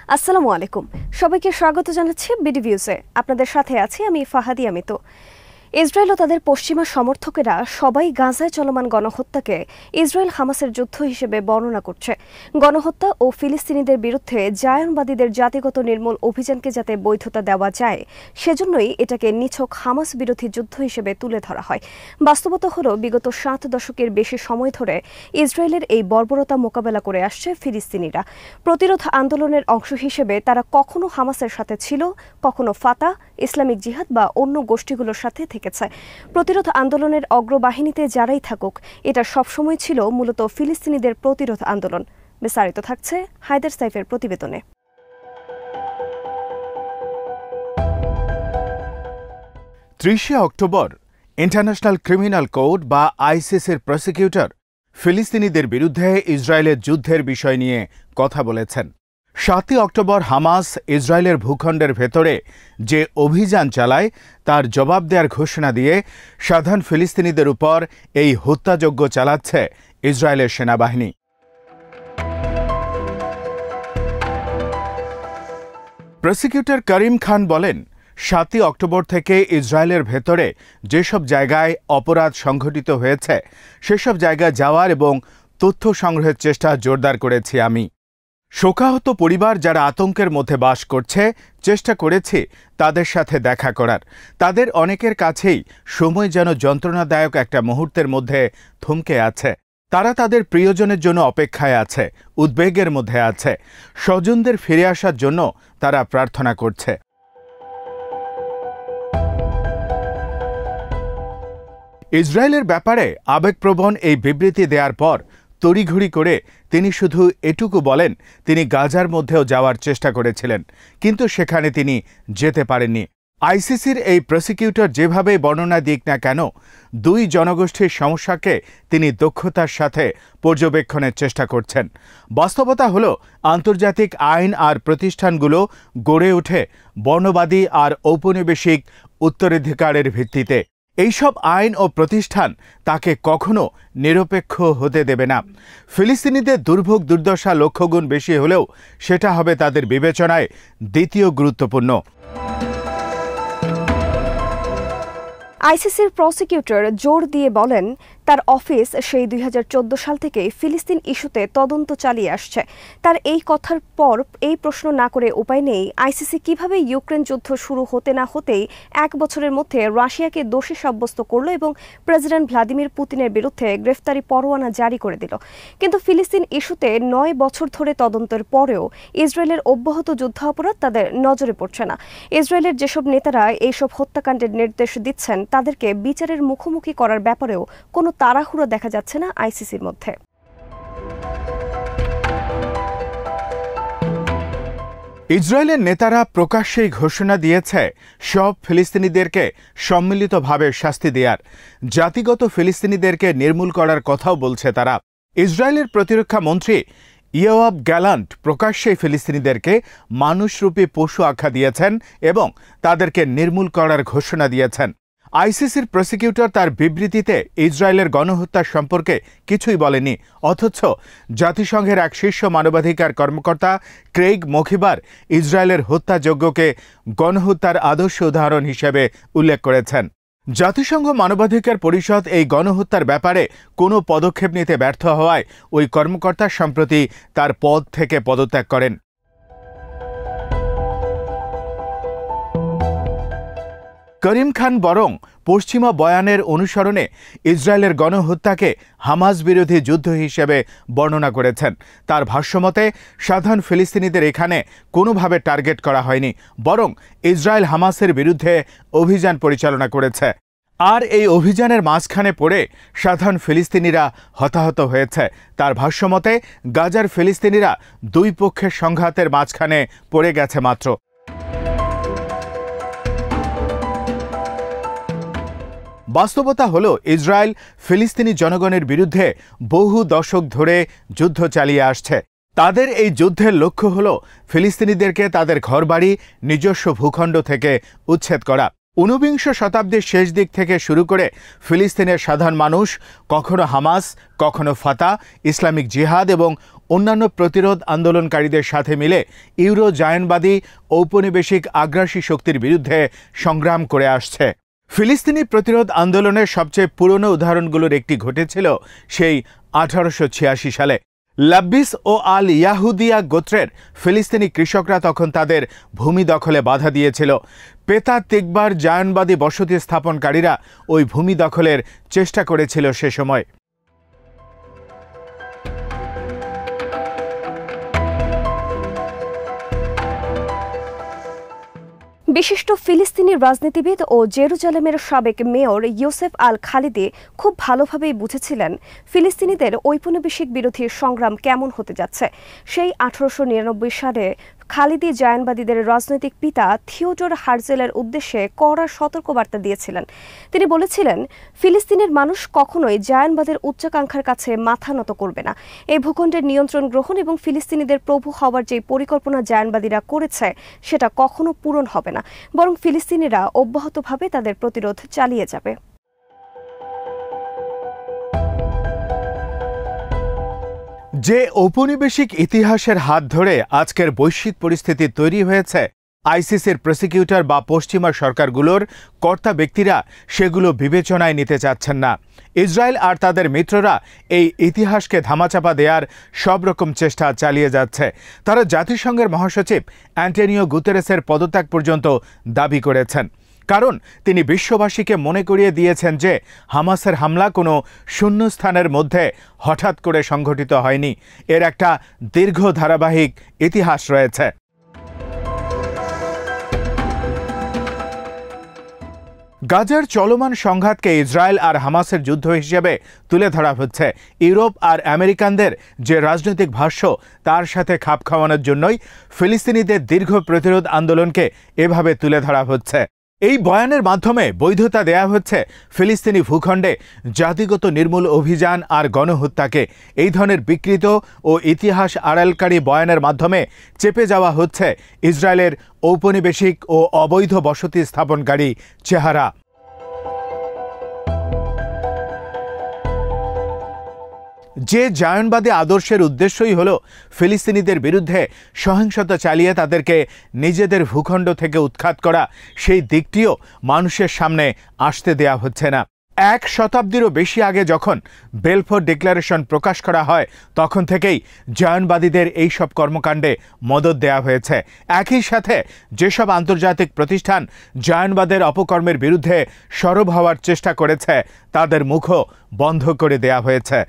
আসসালামু আলাইকুম, সবাইকে স্বাগত জানাচ্ছি বিডি ভিউজে। আপনাদের সাথে আছি আমি ফাহাদি আমিতো। ইসরায়েল ও তাদের পশ্চিমা সমর্থকেরা সবাই গাজায় চলমান গণহত্যাকে ইসরায়েল হামাসের যুদ্ধ হিসেবে বর্ণনা করছে। গণহত্যা ও ফিলিস্তিনিদের বিরুদ্ধে জায়নবাদীদের জাতিগত নির্মূল অভিযানকে যাতে বৈধতা দেওয়া যায়, সেজন্যই এটাকে নিছক হামাস বিরোধী যুদ্ধ হিসেবে তুলে ধরা হয়। বাস্তবতা হল, বিগত 7 দশকের বেশি সময় ধরে ইসরায়েলের এই বর্বরতা মোকাবেলা করে আসছে ফিলিস্তিনিরা। প্রতিরোধ আন্দোলনের অংশ হিসেবে তারা কখনো হামাসের সাথে ছিল, কখনো ফাতা, ইসলামিক জিহাদ বা অন্য গোষ্ঠীগুলোর সাথে থেকেছে। প্রতিরোধ আন্দোলনের অগ্রবাহিনীতে যারাই থাকুক, এটা সবসময় ছিল মূলত ফিলিস্তিনিদের প্রতিরোধ আন্দোলন। বিস্তারিত থাকছে হায়দার সাইফের প্রতিবেদনে। 30 অক্টোবর ইন্টারন্যাশনাল ক্রিমিনাল কোর্ট বা আইসিসির প্রসিকিউটর ফিলিস্তিনিদের বিরুদ্ধে ইসরায়েলের যুদ্ধের বিষয় নিয়ে কথা বলেছেন। 7 অক্টোবর হামাস ইসরায়েলের ভূখণ্ডের ভেতরে যে অভিযান চালায় তার জবাব দেওয়ার ঘোষণা দিয়ে সাধারণ ফিলিস্তিনিদের উপর এই হত্যাযজ্ঞ চালাচ্ছে ইসরায়েলের সেনাবাহিনী। প্রসিকিউটর করিম খান বলেন, 7 অক্টোবর থেকে ইসরায়েলের ভেতরে যেসব জায়গায় অপরাধ সংঘটিত হয়েছে সেসব জায়গায় যাওয়ার এবং তথ্য সংগ্রহের চেষ্টা জোরদার করেছি আমি। শোকাহত পরিবার যারা আতঙ্কের মধ্যে বাস করছে, চেষ্টা করেছি তাদের সাথে দেখা করার। তাদের অনেকের কাছেই সময় যেন যন্ত্রণাদায়ক একটা মুহূর্তের মধ্যে থমকে আছে। তারা তাদের প্রিয়জনের জন্য অপেক্ষায় আছে, উদ্বেগের মধ্যে আছে। স্বজনদের ফিরে আসার জন্য তারা প্রার্থনা করছে। ইসরায়েলের ব্যাপারে আবেগপ্রবণ এই বিবৃতি দেওয়ার পর তড়িঘড়ি করে তিনি শুধু এটুকু বলেন, তিনি গাজার মধ্যেও যাওয়ার চেষ্টা করেছিলেন, কিন্তু সেখানে তিনি যেতে পারেননি। আইসিসির এই প্রসিকিউটর যেভাবে বর্ণনা দিক না কেন, দুই জনগোষ্ঠীর সমস্যাকে তিনি দক্ষতার সাথে পর্যবেক্ষণের চেষ্টা করছেন। বাস্তবতা হল, আন্তর্জাতিক আইন আর প্রতিষ্ঠানগুলো গড়ে ওঠে বর্ণবাদী আর ঔপনিবেশিক উত্তরাধিকারের ভিত্তিতে। এইসব আইন ও প্রতিষ্ঠান তাকে কখনো নিরপেক্ষ হতে দেবে না। ফিলিস্তিনিদের দুর্ভোগ দুর্দশা লক্ষগুণ বেশি হলেও সেটা হবে তাদের বিবেচনায় দ্বিতীয় গুরুত্বপূর্ণ। আইসিসির প্রসিকিউটর জোর দিয়ে বলেন, তার অফিস সেই 2014 সাল থেকে ফিলিস্তিন ইস্যুতে তদন্ত চালিয়ে আসছে। তার এই কথার পর এই প্রশ্ন না করে উপায় নেই, আইসিসি কিভাবে ইউক্রেন যুদ্ধ শুরু হতে না হতেই 1 বছরের মধ্যে রাশিয়াকে দোষী সাব্যস্ত করল এবং প্রেসিডেন্ট ভ্লাদিমির পুতিনের বিরুদ্ধে গ্রেফতারি পরোয়ানা জারি করে দিল। কিন্তু ফিলিস্তিন ইস্যুতে 9 বছর ধরে তদন্তের পরেও ইসরায়েলের অব্যাহত যুদ্ধাপরাধ তাদের নজরে পড়ছে না। ইসরায়েলের যেসব নেতারা এইসব হত্যাকাণ্ডের নির্দেশ দিচ্ছেন, তাদেরকে বিচারের মুখোমুখি করার ব্যাপারেও কোনো তাড়াহুড়ো দেখা যাচ্ছে না আইসিসির মধ্যে। ইসরায়েলের নেতারা প্রকাশ্যেই ঘোষণা দিয়েছে সব ফিলিস্তিনিদেরকে সম্মিলিতভাবে শাস্তি দেওয়ার, জাতিগত ফিলিস্তিনিদেরকে নির্মূল করার কথাও বলছে তারা। ইসরায়েলের প্রতিরক্ষা মন্ত্রী ইয়োয়াব গ্যালান্ট প্রকাশ্যেই ফিলিস্তিনিদেরকে মানুষরূপী পশু আখ্যা দিয়েছেন এবং তাদেরকে নির্মূল করার ঘোষণা দিয়েছেন। আইসিসির প্রসিকিউটর তার বিবৃতিতে ইসরায়েলের গণহত্যা সম্পর্কে কিছুই বলেনি, অথচ জাতিসংঘের এক শীর্ষ মানবাধিকার কর্মকর্তা ক্রেইগ মখিবার ইসরায়েলের হত্যাযজ্ঞকে গণহত্যার আদর্শ উদাহরণ হিসেবে উল্লেখ করেছেন। জাতিসংঘ মানবাধিকার পরিষদ এই গণহত্যার ব্যাপারে কোনো পদক্ষেপ নিতে ব্যর্থ হওয়ায় ওই কর্মকর্তা সম্প্রতি তার পদ থেকে পদত্যাগ করেন। করিম খান বরং পশ্চিমা বয়ানের অনুসরণে ইসরায়েলের গণহত্যাকে হামাস বিরোধী যুদ্ধ হিসেবে বর্ণনা করেছেন। তার ভাষ্যমতে, সাধারণ ফিলিস্তিনিদের এখানে কোনোভাবে টার্গেট করা হয়নি, বরং ইসরায়েল হামাসের বিরুদ্ধে অভিযান পরিচালনা করেছে। আর এই অভিযানের মাঝখানে পড়ে সাধারণ ফিলিস্তিনিরা হতাহত হয়েছে। তার ভাষ্যমতে, গাজার ফিলিস্তিনিরা দুই পক্ষের সংঘাতের মাঝখানে পড়ে গেছে মাত্র। বাস্তবতা হল, ইসরায়েল ফিলিস্তিনি জনগণের বিরুদ্ধে বহু দশক ধরে যুদ্ধ চালিয়ে আসছে। তাদের এই যুদ্ধের লক্ষ্য হল ফিলিস্তিনিদেরকে তাদের ঘরবাড়ি, নিজস্ব ভূখণ্ড থেকে উচ্ছেদ করা। 19 শতাব্দীর শেষ দিক থেকে শুরু করে ফিলিস্তিনের সাধারণ মানুষ কখনো হামাস, কখনো ফাতা, ইসলামিক জিহাদ এবং অন্যান্য প্রতিরোধ আন্দোলনকারীদের সাথে মিলে ইউরো জায়নবাদী ঔপনিবেশিক আগ্রাসী শক্তির বিরুদ্ধে সংগ্রাম করে আসছে। ফিলিস্তিনি প্রতিরোধ আন্দোলনের সবচেয়ে পুরনো উদাহরণগুলোর একটি ঘটেছিল সেই 1886 সালে। লাব্বিস ও আল ইয়াহুদিয়া গোত্রের ফিলিস্তিনি কৃষকরা তখন তাদের ভূমি দখলে বাধা দিয়েছিল। পেতা তিকবার জায়নবাদী বসতি স্থাপনকারীরা ওই ভূমি দখলের চেষ্টা করেছিল সে সময়। বিশিষ্ট ফিলিস্তিনি রাজনীতিবিদ ও জেরুজালেমের সাবেক মেয়র ইউসেফ আল খালিদি খুব ভালোভাবেই বুঝেছিলেন ফিলিস্তিনিদের ঔপনিবেশিক বিরোধী সংগ্রাম কেমন হতে যাচ্ছে। সেই 1899 সালে খালিদি জায়নবাদীদের রাজনৈতিক পিতা থিওডর হার্জেলের উদ্দেশ্যে কড়া সতর্কবার্তা দিয়েছিলেন। তিনি বলেছিলেন, ফিলিস্তিনের মানুষ কখনোই জায়নবাদের উচ্চাকাঙ্ক্ষার কাছে মাথা নত করবে না। এই ভূখণ্ডের নিয়ন্ত্রণ গ্রহণ এবং ফিলিস্তিনিদের প্রভু হওয়ার যে পরিকল্পনা জায়নবাদীরা করেছে সেটা কখনো পূরণ হবে না, বরং ফিলিস্তিনিরা অব্যাহতভাবে তাদের প্রতিরোধ চালিয়ে যাবে। যে ঔপনিবেশিক ইতিহাসের হাত ধরে আজকের বৈশ্বিক পরিস্থিতি তৈরি হয়েছে, আইসিসির প্রসিকিউটর বা পশ্চিমা সরকারগুলোর কর্তা ব্যক্তিরা সেগুলো বিবেচনায় নিতে চাচ্ছেন না। ইসরায়েল আর তাদের মিত্ররা এই ইতিহাসকে ধামাচাপা দেওয়ার সব রকম চেষ্টা চালিয়ে যাচ্ছে। তারা জাতিসংঘের মহাসচিব অ্যান্টনিও গুতেরেসের পদত্যাগ পর্যন্ত দাবি করেছেন, কারণ তিনি বিশ্ববাসীকে মনে করিয়ে দিয়েছেন যে হামাসের হামলা কোনো শূন্যস্থানের মধ্যে হঠাৎ করে সংঘটিত হয়নি, এর একটা দীর্ঘ ধারাবাহিক ইতিহাস রয়েছে। গাজার চলমান সংঘাতকে ইসরায়েল আর হামাসের যুদ্ধ হিসেবে তুলে ধরা হচ্ছে। ইউরোপ আর আমেরিকানদের যে রাজনৈতিক ভাষ্য, তার সাথে খাপ খাওয়ানোর জন্যই ফিলিস্তিনিদের দীর্ঘ প্রতিরোধ আন্দোলনকে এভাবে তুলে ধরা হচ্ছে। এই বয়ানের মাধ্যমে বৈধতা দেয়া হচ্ছে ফিলিস্তিনি ভূখণ্ডে জাতিগত নির্মূল অভিযান আর গণহত্যাকে। এই ধরনের বিকৃত ও ইতিহাস আড়ালকারী বয়ানের মাধ্যমে চেপে যাওয়া হচ্ছে ইসরায়েলের ঔপনিবেশিক ও অবৈধ বসতি স্থাপনকারী চেহারা। যে জায়নবাদী আদর্শের উদ্দেশ্যই হল ফিলিস্তিনিদের বিরুদ্ধে সহিংসতা চালিয়ে তাদেরকে নিজেদের ভূখণ্ড থেকে উৎখাত করা, সেই দিকটিও মানুষের সামনে আসতে দেয়া হচ্ছে না। 1 শতাব্দীরও বেশি আগে যখন বেলফোর ডিক্লারেশন প্রকাশ করা হয়, তখন থেকেই জায়নবাদীদের এই সব কর্মকাণ্ডে মদদ দেয়া হয়েছে। একই সাথে যেসব আন্তর্জাতিক প্রতিষ্ঠান জায়নবাদের অপকর্মের বিরুদ্ধে সরব হওয়ার চেষ্টা করেছে, তাদের মুখও বন্ধ করে দেয়া হয়েছে।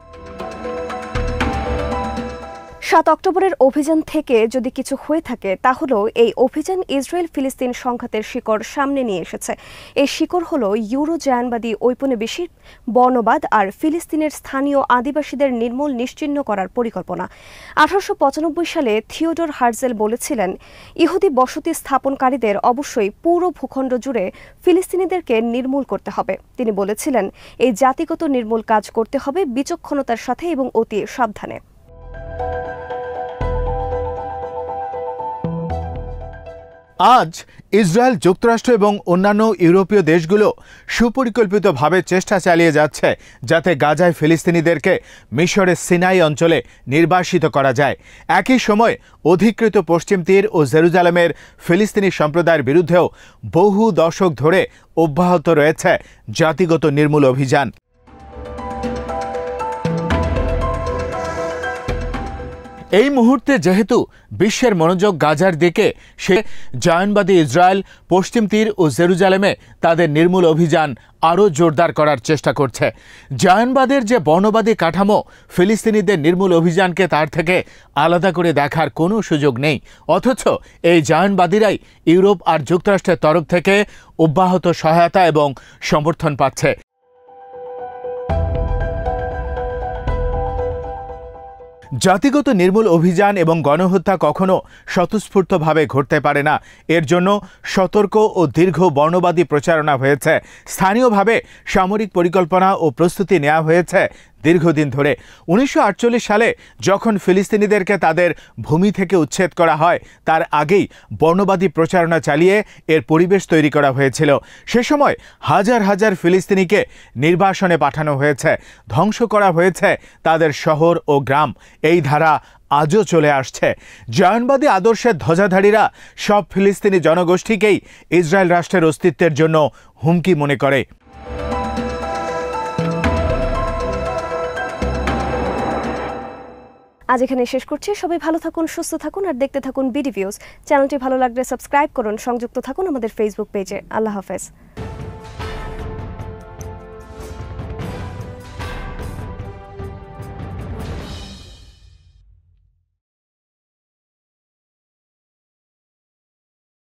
7 অক্টোবরের অভিযান থেকে যদি কিছু হয়ে থাকে, তাহলে এই অভিযান ইসরায়েল ফিলিস্তিন সংঘাতের শিকড় সামনে নিয়ে এসেছে। এই শিকড় হল ইউরো জায়নবাদী ঔপনিবেশিক বর্ণবাদ আর ফিলিস্তিনের স্থানীয় আদিবাসীদের নির্মূল নিশ্চিহ্ন করার পরিকল্পনা। 1895 সালে থিওডর হার্জেল বলেছিলেন, ইহুদি বসতি স্থাপনকারীদের অবশ্যই পুরো ভূখণ্ড জুড়ে ফিলিস্তিনিদেরকে নির্মূল করতে হবে। তিনি বলেছিলেন, এই জাতিগত নির্মূল কাজ করতে হবে বিচক্ষণতার সাথে এবং অতি সাবধানে। আজ ইসরায়েল, যুক্তরাষ্ট্র এবং অন্যান্য ইউরোপীয় দেশগুলো সুপরিকল্পিতভাবে চেষ্টা চালিয়ে যাচ্ছে যাতে গাজায় ফিলিস্তিনিদেরকে মিশরের সিনাই অঞ্চলে নির্বাসিত করা যায়। একই সময় অধিকৃত পশ্চিম তীর ও জেরুজালেমের ফিলিস্তিনি সম্প্রদায়ের বিরুদ্ধেও বহু দশক ধরে অব্যাহত রয়েছে জাতিগত নির্মূল অভিযান। এই মুহূর্তে যেহেতু বিশ্বের মনোযোগ গাজার দিকে, সে জায়নবাদী ইসরায়েল পশ্চিম তীর ও জেরুজালেমে তাদের নির্মূল অভিযান আরও জোরদার করার চেষ্টা করছে। জায়নবাদের যে বর্ণবাদী কাঠামো, ফিলিস্তিনিদের নির্মূল অভিযানকে তার থেকে আলাদা করে দেখার কোনো সুযোগ নেই। অথচ এই জায়নবাদীরাই ইউরোপ আর যুক্তরাষ্ট্রের তরফ থেকে অব্যাহত সহায়তা এবং সমর্থন পাচ্ছে। জাতিগত নির্মূল অভিযান এবং গণহত্যা কখনো স্বতঃস্ফূর্তভাবে ঘটতে পারে না। এর জন্য সতর্ক ও দীর্ঘ বর্ণবাদী প্রচারণা হয়েছে। স্থানীয়ভাবে সামরিক পরিকল্পনা ও প্রস্তুতি নেওয়া হয়েছে দীর্ঘদিন ধরে 1948 সালে যখন ফিলিস্তিনিদেরকে তাদের ভূমি থেকে উচ্ছেদ করা হয় তার আগেই বর্ণবাদী প্রচারণা চালিয়ে এর পরিবেশ তৈরি করা হয়েছিল। সে সময় হাজার হাজার ফিলিস্তিনিকে নির্বাসনে পাঠানো হয়েছে, ধ্বংস করা হয়েছে তাদের শহর ও গ্রাম। এই ধারা আজও চলে আসছে। জায়নবাদী আদর্শের ধ্বজাধারীরা সব ফিলিস্তিনি জনগোষ্ঠীকেই ইসরায়েল রাষ্ট্রের অস্তিত্বের জন্য হুমকি মনে করে। আজ এখানে শেষ করছি। সবাই ভালো থাকুন, সুস্থ থাকুন আর দেখতে থাকুন বিডি ভিউজ। চ্যানেলটি ভালো লাগলে সাবস্ক্রাইব করুন, সংযুক্ত থাকুন আমাদের ফেসবুক পেজে। আল্লাহ হাফেজ।